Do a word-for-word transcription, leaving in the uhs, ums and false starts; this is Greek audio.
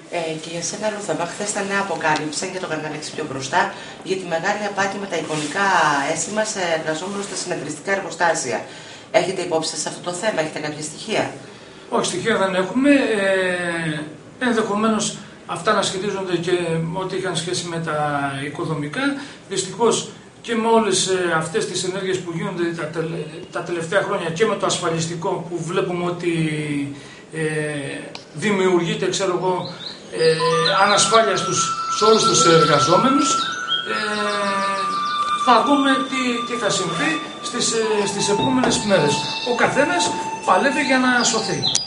Ε, και για σένα, Ρούθα, χθες τα νέα αποκάλυψαν και το κανάλεξε πιο μπροστά για τη μεγάλη απάτη με τα εικονικά έσημα σε εργαζόμενους στα συνεταιριστικά εργοστάσια. Έχετε υπόψη σας σε αυτό το θέμα, έχετε κάποια στοιχεία? Όχι, στοιχεία δεν έχουμε. Ε, ενδεχομένως αυτά να σχετίζονται και με ό,τι είχαν σχέση με τα οικοδομικά. Δυστυχώς και με όλες αυτές τις ενέργειες που γίνονται τα, τελε, τα τελευταία χρόνια και με το ασφαλιστικό που βλέπουμε ότι ε, δημιουργείται, ξέρω εγώ, ε, ανασφάλεια στους, σε όλους τους εργαζόμενους. Ε, θα δούμε τι, τι θα συμβεί στις, στις επόμενες μέρες. Ο καθένας παλεύει για να σωθεί.